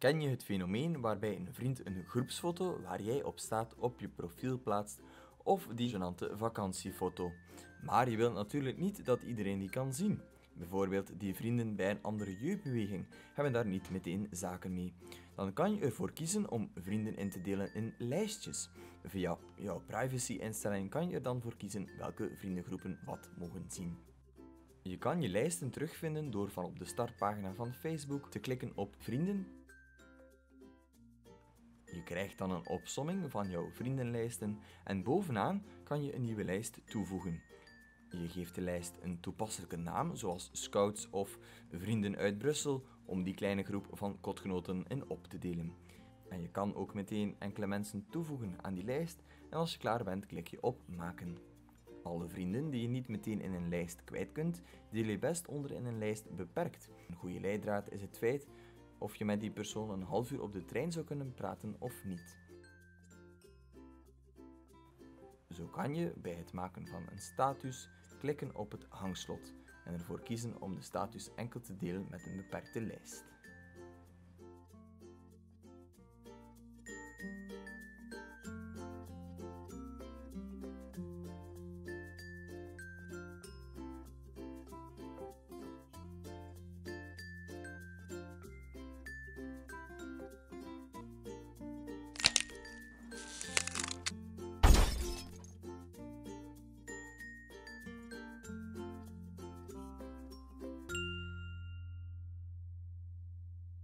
Ken je het fenomeen waarbij een vriend een groepsfoto waar jij op staat op je profiel plaatst of die genante vakantiefoto? Maar je wilt natuurlijk niet dat iedereen die kan zien. Bijvoorbeeld die vrienden bij een andere jeugdbeweging hebben daar niet meteen zaken mee. Dan kan je ervoor kiezen om vrienden in te delen in lijstjes. Via jouw privacy-instelling kan je er dan voor kiezen welke vriendengroepen wat mogen zien. Je kan je lijsten terugvinden door van op de startpagina van Facebook te klikken op Vrienden. Je krijgt dan een opsomming van jouw vriendenlijsten en bovenaan kan je een nieuwe lijst toevoegen. Je geeft de lijst een toepasselijke naam, zoals Scouts of Vrienden uit Brussel, om die kleine groep van kotgenoten in op te delen. En je kan ook meteen enkele mensen toevoegen aan die lijst en als je klaar bent, klik je op Maken. Alle vrienden die je niet meteen in een lijst kwijt kunt, deel je best onder in een lijst beperkt. Een goede leidraad is het feit of je met die persoon een half uur op de trein zou kunnen praten of niet. Zo kan je bij het maken van een status klikken op het hangslot en ervoor kiezen om de status enkel te delen met een beperkte lijst.